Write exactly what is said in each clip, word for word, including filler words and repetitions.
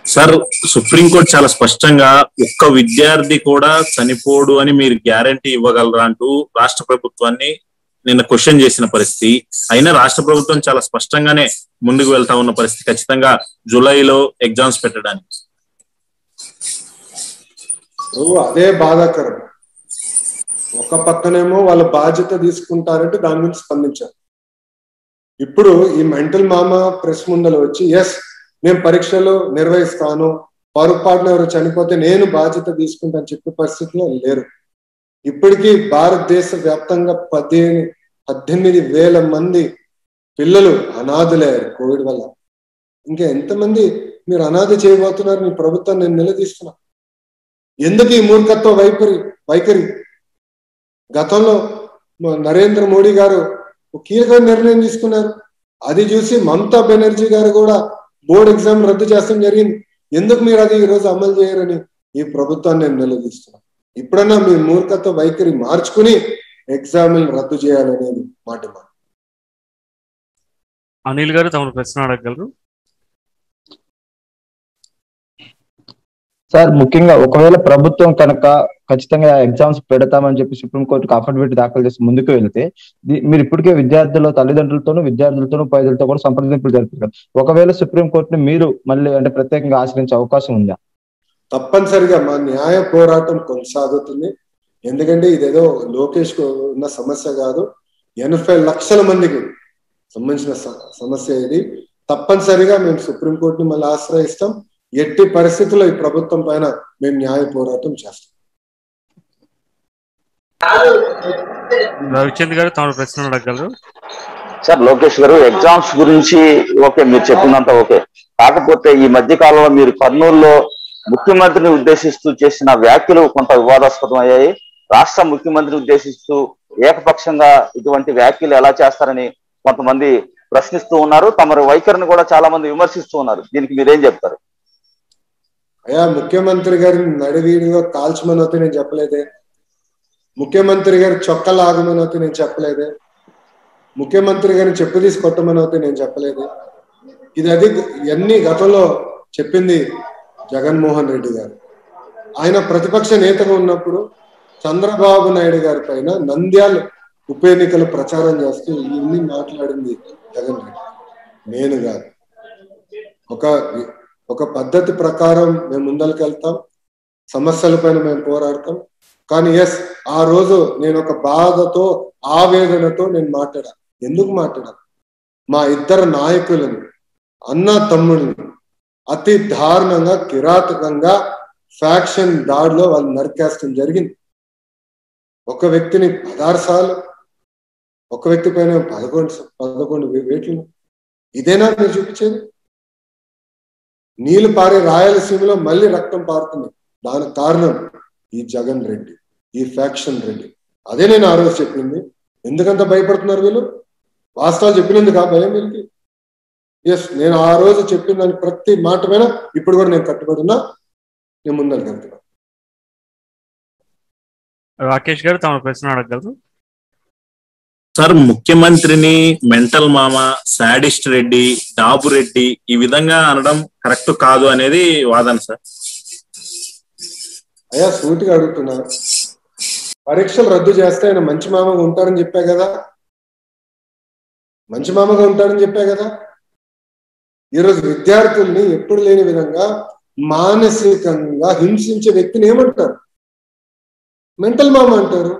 Sir supreme court చాలా స్పష్టంగా ఒక్క విద్యార్థి కూడా చనిపోడు అని మీరు గ్యారంటీ ఇవ్వగలరా అంటూ రాష్ట్ర ప్రభుత్వాన్ని నిన్న క్వశ్చన్ చేసిన పరిస్థితి. అయినా రాష్ట్ర ప్రభుత్వం చాలా స్పష్టంగానే ముందుకు వెళ్తా ఉన్న పరిస్థితి, ఖచ్చితంగా జూలైలో ఎగ్జామ్స్ పెట్టడానికి. అదే బాధాకరం. ఒక పక్కనేమో వాళ్ళ బాధ్యత తీసుకుంటారంటే దాని గురించి స్పందించారు. ఇప్పుడు ఈ మెంటల్ మామ ప్రెస్ ముందర వచ్చి ఎస్ నేను పరీక్షలు నిర్వహిస్తాను, పొరపాటున ఎవరు చనిపోతే నేను బాధ్యత తీసుకుంటాను చెప్పే పరిస్థితిలో లేరు. ఇప్పటికీ భారతదేశ వ్యాప్తంగా పదిహేను పద్దెనిమిది వేల మంది పిల్లలు అనాథలయ్యారు కోవిడ్ వల్ల. ఇంకా ఎంతమంది మీరు అనాథ చేయబోతున్నారు? మీ ప్రభుత్వాన్ని నేను నిలదీస్తున్నా. ఎందుకు ఈ మూర్ఖత్వ వైఖరి వైఖరి గతంలో నరేంద్ర మోడీ గారు కీలక నిర్ణయం తీసుకున్నారు. అది చూసి మమతా బెనర్జీ గారు కూడా బోర్డు ఎగ్జామ్ రద్దు చేస్తాం జరిగింది. ఎందుకు మీరు అది ఈరోజు అమలు చేయరని ఈ ప్రభుత్వాన్ని నేను నిలదీస్తున్నా. ఇప్పుడన్నా మీ మూర్ఖత్వ వైఖరి మార్చుకుని ఎగ్జామ్లు రద్దు చేయాలనేది మాట. అనిల్ గారు తమ ప్రశ్న అడగగలరు. సార్, ముఖ్యంగా ఒకవేళ ప్రభుత్వం కనుక ఖచ్చితంగా ఎగ్జామ్స్ పెడతామని చెప్పి సుప్రీంకోర్టుకు అఫిడవిట్ దాఖలు చేసి ముందుకు వెళితే మీరు ఇప్పటికే విద్యార్థుల తల్లిదండ్రులతోనూ విద్యార్థులతోనూ ప్రజలతో కూడా సంప్రదింపులు జరుపుతారు. ఒకవేళ సుప్రీంకోర్టుని మీరు మళ్ళీ అంటే ప్రత్యేకంగా ఆశ్రయించే అవకాశం ఉందా? తప్పనిసరిగా మా న్యాయ పోరాటం కొనసాగుతుంది. ఎందుకంటే ఇదేదో లోకేష్ కు ఉన్న సమస్య కాదు, ఎనభై లక్షల మందికి సంబంధించిన సమస్య ఇది. తప్పనిసరిగా మేము సుప్రీంకోర్టుని మళ్ళీ ఆశ్రయిస్తాం. ఎట్టి పరిస్థితుల్లో ఈ ప్రభుత్వం పైన మేము న్యాయ పోరాటం చేస్తాం. రవిచంద్ర గారు తమ ప్రశ్న అడగగలరు. సార్, లోకేష్ గారు ఎగ్జామ్స్ గురించి ఓకే, మీరు చెప్పినంత ఓకే. కాకపోతే ఈ మధ్య కాలంలో మీరు కర్నూలులో ముఖ్యమంత్రిని ఉద్దేశిస్తూ చేసిన వ్యాఖ్యలు కొంత వివాదాస్పదం అయ్యాయి. రాష్ట్ర ముఖ్యమంత్రిని ఉద్దేశిస్తూ ఏకపక్షంగా ఇటువంటి వ్యాఖ్యలు ఎలా చేస్తారని కొంతమంది ప్రశ్నిస్తూ ఉన్నారు. తమ వైఖరిని కూడా చాలా మంది విమర్శిస్తూ ఉన్నారు. దీనికి మీరేం చెప్తారు? అయ్యా, ముఖ్యమంత్రి గారిని నడివీడిగా కాల్చమని అయితే నేను చెప్పలేదే. ముఖ్యమంత్రి గారి చొక్క లాగమని అయితే నేను చెప్పలేదే. ముఖ్యమంత్రి గారిని చెప్పు తీసి కొట్టమని అయితే నేను చెప్పలేదే. ఇది అది ఇవన్నీ గతంలో చెప్పింది జగన్మోహన్ రెడ్డి గారు. ఆయన ప్రతిపక్ష నేతగా ఉన్నప్పుడు చంద్రబాబు నాయుడు గారి పైన నంద్యాల ఉప ఎన్నికలు ప్రచారం చేస్తూ ఇవన్నీ మాట్లాడింది జగన్ రెడ్డి, నేను కాదు. ఒక ఒక పద్ధతి ప్రకారం మేము ముందరికి వెళ్తాం, సమస్యల పైన మేము పోరాడతాం. కానీ ఎస్, ఆ రోజు నేను ఒక బాధతో ఆవేదనతో నేను మాట్లాడా. ఎందుకు మాట్లాడా? మా ఇద్దరు నాయకులను, అన్న తమ్ముడిని అతి దారుణంగా కిరాతకంగా ఫ్యాక్షన్ దాడిలో వాళ్ళు నరికేస్తడం జరిగింది. ఒక వ్యక్తిని పదహారు సార్లు, ఒక వ్యక్తి పైన పదకొండు పదకొండు వేట్లు. ఇదేనా మీరు చూపించేది? నీళ్లు పారే రాయలసీమలో మళ్ళీ రక్తం పారుతుంది. దానికి కారణం ఈ జగన్ రెడ్డి, ఈ ఫ్యాక్షన్ రెడ్డి. అదే నేను ఆ రోజు చెప్పింది. ఎందుకంత భయపడుతున్నారు వీళ్ళు? వాస్తవాలు చెప్పినందుకు ఆ భయం వీళ్ళకి. ఎస్, నేను ఆ రోజు చెప్పిన దాని ప్రతి మాట మీద ఇప్పుడు కూడా నేను కట్టుబడి ఉన్నా. నేను ముందరికి వెళ్తున్నా. రాకేష్ గారు తమ ప్రశ్న అడగగలరు. సార్, ముఖ్యమంత్రిని మెంటల్ మామ, సాడిస్ట్ రెడ్డి, డాబు రెడ్డి ఈ విధంగా అనడం కరెక్ట్ కాదు అనేది వాదన సార్. అయ్యా, సూటిగా అడుగుతున్నా. పరీక్షలు రద్దు చేస్తే ఆయన మంచి మామగా ఉంటారని చెప్పా కదా. మంచి మామగా ఉంటాడని చెప్పా కదా. ఈరోజు విద్యార్థుల్ని ఎప్పుడు లేని విధంగా మానసికంగా హింసించే వ్యక్తిని ఏమంటారు? మెంటల్ మామ అంటారు.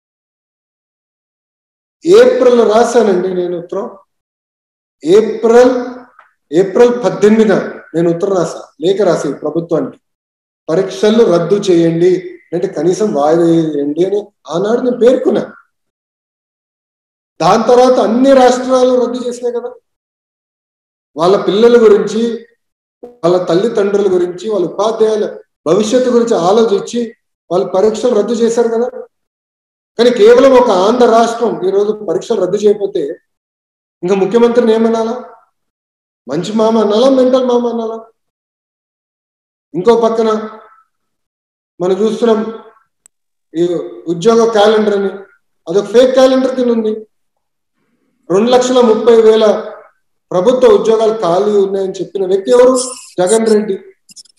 ఏప్రిల్ రాశానండి నేను ఉత్తరం. ఏప్రిల్ ఏప్రిల్ పద్దెనిమిదిన నేను ఉత్తరం రాసా, లేఖ రాసా ప్రభుత్వానికి. పరీక్షలు రద్దు చేయండి అంటే కనీసం వాయిదా వేయండి అని ఆనాడు నేను పేర్కొన్నా. దాని తర్వాత అన్ని రాష్ట్రాలు రద్దు చేసినాయి కదా. వాళ్ళ పిల్లల గురించి, వాళ్ళ తల్లిదండ్రుల గురించి, వాళ్ళ ఉపాధ్యాయుల భవిష్యత్తు గురించి ఆలోచించి వాళ్ళు పరీక్షలు రద్దు చేశారు కదా. కానీ కేవలం ఒక ఆంధ్ర రాష్ట్రం ఈరోజు పరీక్షలు రద్దు చేయకపోతే ఇంకా ముఖ్యమంత్రిని ఏమనాలా? మంచి మామ అనాలా, మెంటల్ మామ అనాలా? ఇంకో పక్కన మనం చూస్తున్నాం ఈ ఉద్యోగ క్యాలెండర్ అని, అదొక ఫేక్ క్యాలెండర్ కింద ఉంది. రెండు లక్షల ముప్పై వేల ప్రభుత్వ ఉద్యోగాలు ఖాళీ ఉన్నాయని చెప్పిన వ్యక్తి ఎవరు? జగన్ రెడ్డి.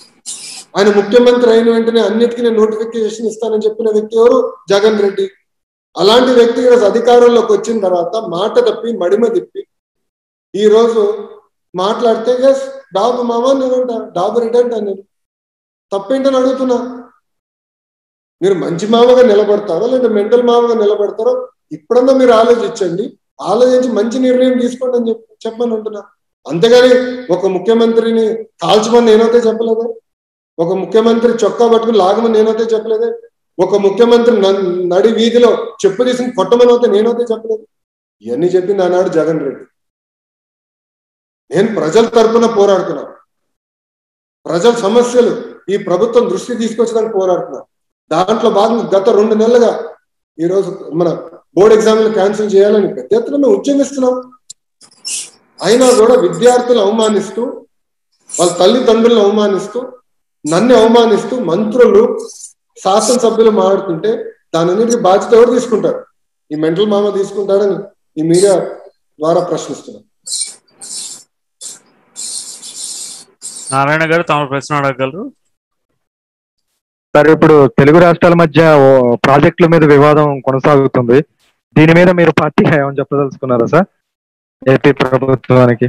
ఆయన ముఖ్యమంత్రి అయిన వెంటనే అన్నిటికీ నేను నోటిఫికేషన్ ఇస్తానని చెప్పిన వ్యక్తి ఎవరు? జగన్ రెడ్డి. అలాంటి వ్యక్తి ఈరోజు అధికారంలోకి వచ్చిన తర్వాత మాట తప్పి మడిమ తిప్పి ఈ రోజు మాట్లాడితే ఎస్ డాబు మామ నేనంట, డాబు రెడ్డి అంట. నేను తప్పేంటని అడుగుతున్నా. మీరు మంచి మామగా నిలబడతారో లేదా మెంటల్ మామగా నిలబడతారో ఇప్పుడన్నా మీరు ఆలోచించండి. ఆలోచించి మంచి నిర్ణయం తీసుకోండి అని చెప్పి చెప్పని అంటున్నా. అంతేగాని ఒక ముఖ్యమంత్రిని కాల్చమని నేనైతే చెప్పలేదే, ఒక ముఖ్యమంత్రి చొక్కా పట్టుకుని లాగమని నేనైతే చెప్పలేదే, ఒక ముఖ్యమంత్రి నడి వీధిలో చెప్పు తీసుకుని కొట్టమని అయితే నేనైతే చెప్పలేదు. ఇవన్నీ చెప్పింది ఆనాడు జగన్ రెడ్డి. నేను ప్రజల తరపున పోరాడుతున్నా. ప్రజల సమస్యలు ఈ ప్రభుత్వం దృష్టి తీసుకొచ్చడానికి పోరాడుతున్నా. దాంట్లో భాగంగా గత రెండు నెలలుగా ఈరోజు మన బోర్డు ఎగ్జామ్లు క్యాన్సిల్ చేయాలని పెద్ద ఎత్తున మేము ఉద్యమిస్తున్నాం. అయినా కూడా విద్యార్థులు అవమానిస్తూ, వాళ్ళ తల్లిదండ్రులను అవమానిస్తూ, నన్ను అవమానిస్తూ మంత్రులు శాసనసభ్యులు మాట్లాడుతుంటే దానన్నిటికీ బాధ్యత ఎవరు తీసుకుంటారు? ఈ మెంటల్ మామ తీసుకుంటారని ఈ మీడియా ద్వారా ప్రశ్నిస్తున్నాం. నారాయణ గారు తమ ప్రశ్న అడగగలరు. సార్, ఇప్పుడు తెలుగు రాష్ట్రాల మధ్య ప్రాజెక్టుల మీద వివాదం కొనసాగుతుంది. దీని మీద మీరు పార్టీగా ఏమని చెప్పదలుచుకున్నారా సార్ ఏపీ ప్రభుత్వానికి?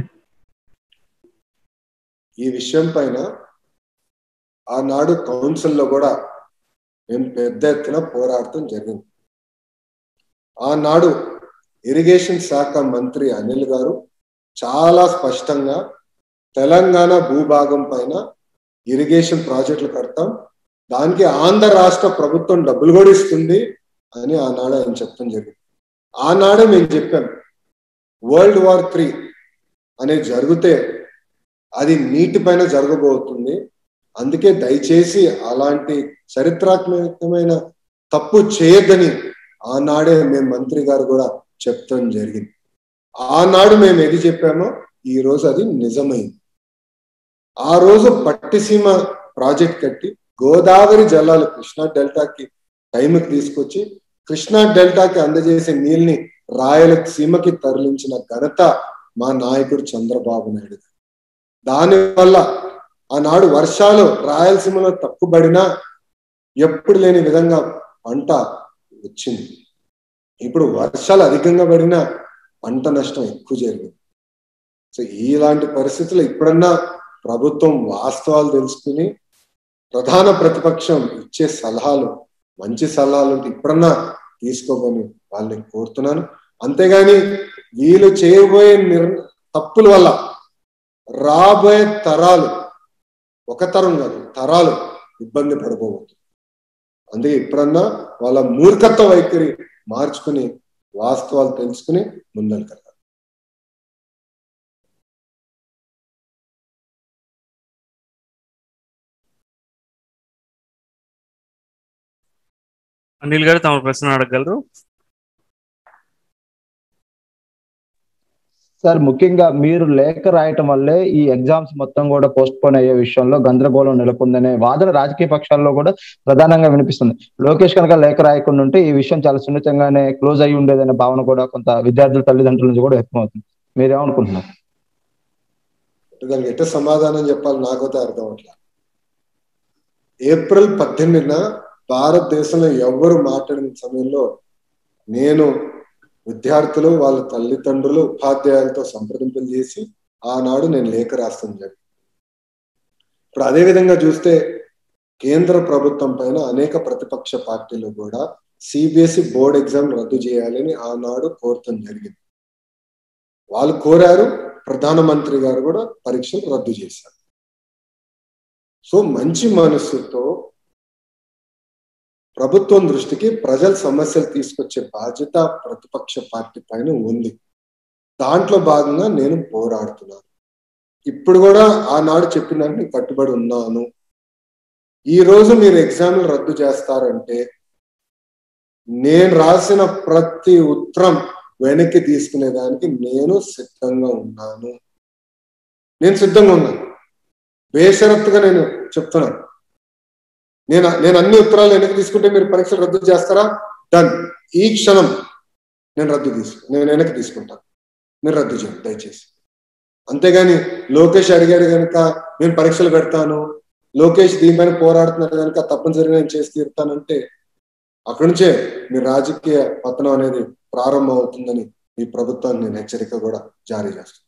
ఈ విషయం పైన ఆనాడు కౌన్సిల్లో కూడా మేము పెద్ద ఎత్తున పోరాడటం జరిగింది. ఆనాడు ఇరిగేషన్ శాఖ మంత్రి అనిల్ గారు చాలా స్పష్టంగా తెలంగాణ భూభాగం పైన ఇరిగేషన్ ప్రాజెక్టులు కడతాం, దానికి ఆంధ్ర రాష్ట్ర ప్రభుత్వం డబ్బులు కూడా ఇస్తుంది అని ఆనాడు ఆయన చెప్పడం జరిగింది. ఆనాడే మేము చెప్పాం వరల్డ్ వార్ త్రీ అనేది జరిగితే అది నీటి పైన జరగబోతుంది, అందుకే దయచేసి అలాంటి చరిత్రాత్మకమైన తప్పు చేయొద్దని ఆనాడే మేము మంత్రి గారు కూడా చెప్తాం జరిగింది. ఆనాడు మేము ఏది చెప్పామో ఈ రోజు అది నిజమైంది. ఆ రోజు పట్టిసీమ ప్రాజెక్ట్ కట్టి గోదావరి జలాలు కృష్ణా డెల్టాకి టైంకి తీసుకొచ్చి కృష్ణా డెల్టాకి అందజేసే నీళ్ళని రాయలసీమకి తరలించిన ఘనత మా నాయకుడు చంద్రబాబు నాయుడు. దానివల్ల ఆనాడు వర్షాలు రాయలసీమలో తక్కువబడినా ఎప్పుడు లేని విధంగా పంట వచ్చింది. ఇప్పుడు వర్షాలు అధికంగా పడినా పంట నష్టం ఎక్కువ జరిగింది. సో ఇలాంటి పరిస్థితులు ఇప్పుడన్నా ప్రభుత్వం వాస్తవాలు తెలుసుకుని ప్రధాన ప్రతిపక్షం ఇచ్చే సలహాలు మంచి సలహాలు ఉంటే ఇప్పుడన్నా తీసుకోమని వాళ్ళని కోరుతున్నాను. అంతేగాని వీళ్ళు చేయబోయే నిర్ తప్పుల వల్ల రాబోయే తరాలు, ఒక తరం కాదు తరాలు ఇబ్బంది పడబోతుంది. అందుకే ఇప్పుడన్నా వాళ్ళ మూర్ఖత్వ వైఖరి మార్చుకుని వాస్తవాలు తెలుసుకుని ముందరికి. అనిల్ గారు తమ ప్రశ్న అడగగలరు. సార్, ముఖ్యంగా మీరు లేఖ రాయటం వల్లే ఈ ఎగ్జామ్స్ మొత్తం కూడా పోస్ట్ పోన్ అయ్యే విషయంలో గందరగోళం నెలకొందనే వాదన రాజకీయ పక్షాల్లో కూడా ప్రధానంగా వినిపిస్తుంది. లోకేష్ కనుక లేఖ రాయకుండా ఉంటే ఈ విషయం చాలా సున్నితంగానే క్లోజ్ అయ్యి ఉండేదనే భావన కూడా కొంత విద్యార్థుల తల్లిదండ్రుల నుంచి కూడా వ్యక్తమవుతుంది. మీరేమనుకుంటున్నారు? దానికి ఎట్ట సమాధానం చెప్పాలి నాకైతే అర్థం అవట్లేదు. ఏప్రిల్ పద్దెనిమిదిన భారతదేశంలో ఎవరు మాట్లాడిన సమయంలో నేను విద్యార్థులు వాళ్ళ తల్లిదండ్రులు ఉపాధ్యాయులతో సంప్రదింపులు చేసి ఆనాడు నేను లేఖ రాస్తాను జరిగింది. ఇప్పుడు అదే విధంగా చూస్తే కేంద్ర ప్రభుత్వం పైన అనేక ప్రతిపక్ష పార్టీలు కూడా సిబిఎస్ఈ బోర్డ్ ఎగ్జామ్ రద్దు చేయాలని ఆనాడు కోరటం జరిగింది. వాళ్ళు కోరారు, ప్రధానమంత్రి గారు కూడా పరీక్షలు రద్దు చేశారు. సో మంచి మనస్సుతో ప్రభుత్వం దృష్టికి ప్రజల సమస్యలు తీసుకొచ్చే బాధ్యత ప్రతిపక్ష పార్టీ పైన ఉంది. దాంట్లో భాగంగా నేను పోరాడుతున్నాను. ఇప్పుడు కూడా ఆనాడు చెప్పిన దానికి కట్టుబడి ఉన్నాను. ఈ రోజు మీరు ఎగ్జామ్లు రద్దు చేస్తారంటే నేను రాసిన ప్రతి ఉత్తరం వెనక్కి తీసుకునేదానికి నేను సిద్ధంగా ఉన్నాను. నేను సిద్ధంగా ఉన్నాను. బేషరత్తుగా నేను చెప్తున్నాను. నేను నేను అన్ని ఉత్తరాలు వెనక్కి తీసుకుంటే మీరు పరీక్షలు రద్దు చేస్తారా? డన్. ఈ క్షణం నేను రద్దు తీసుకు నేను వెనక్కి తీసుకుంటాను. మీరు రద్దు చేయండి దయచేసి. అంతేగాని లోకేష్ అడిగాడు కనుక నేను పరీక్షలు పెడతాను, లోకేష్ దీనిపైన పోరాడుతున్నారు కనుక తప్పనిసరిగా నేను చేసి తీరుతానంటే అక్కడి నుంచే మీ రాజకీయ పతనం అనేది ప్రారంభం అవుతుందని ఈ ప్రభుత్వాన్ని నేను హెచ్చరిక కూడా జారీ చేస్తాను.